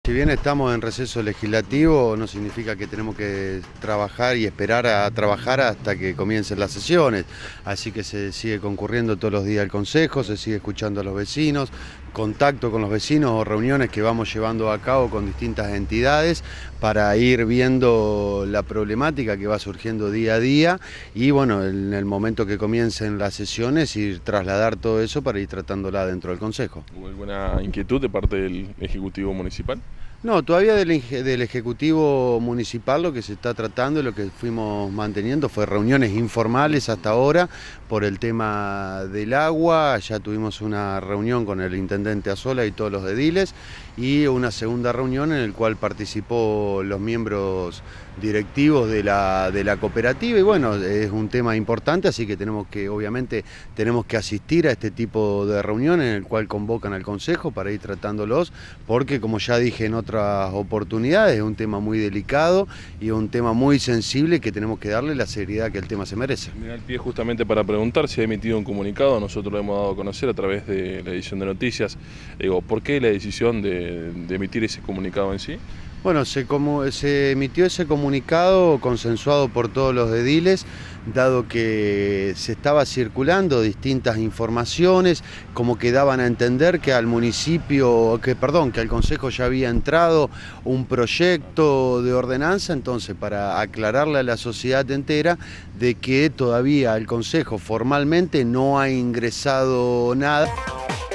Si bien estamos en receso legislativo, no significa que tenemos que trabajar y esperar a trabajar hasta que comiencen las sesiones. Así que se sigue concurriendo todos los días al Consejo, se sigue escuchando a los vecinos, contacto con los vecinos o reuniones que vamos llevando a cabo con distintas entidades para ir viendo la problemática que va surgiendo día a día y bueno, en el momento que comiencen las sesiones, ir trasladar todo eso para ir tratándola dentro del Consejo. ¿Hubo alguna inquietud de parte del Ejecutivo Municipal? No, todavía del Ejecutivo Municipal lo que se está tratando y lo que fuimos manteniendo fue reuniones informales hasta ahora por el tema del agua. Ya tuvimos una reunión con el intendente Azola y todos los ediles y una segunda reunión en la cual participó los miembros directivos de la cooperativa y bueno, es un tema importante, así que obviamente tenemos que asistir a este tipo de reuniones en el cual convocan al Consejo para ir tratándolos, porque como ya dije en otras oportunidades, es un tema muy delicado y un tema muy sensible que tenemos que darle la seriedad que el tema se merece. Me da el pie justamente para preguntar si ha emitido un comunicado, nosotros lo hemos dado a conocer a través de la edición de noticias. Digo, ¿por qué la decisión de emitir ese comunicado en sí? Bueno, se emitió ese comunicado consensuado por todos los ediles, dado que se estaba circulando distintas informaciones, como que daban a entender que al que al Consejo ya había entrado un proyecto de ordenanza, entonces para aclararle a la sociedad entera de que todavía el Consejo formalmente no ha ingresado nada.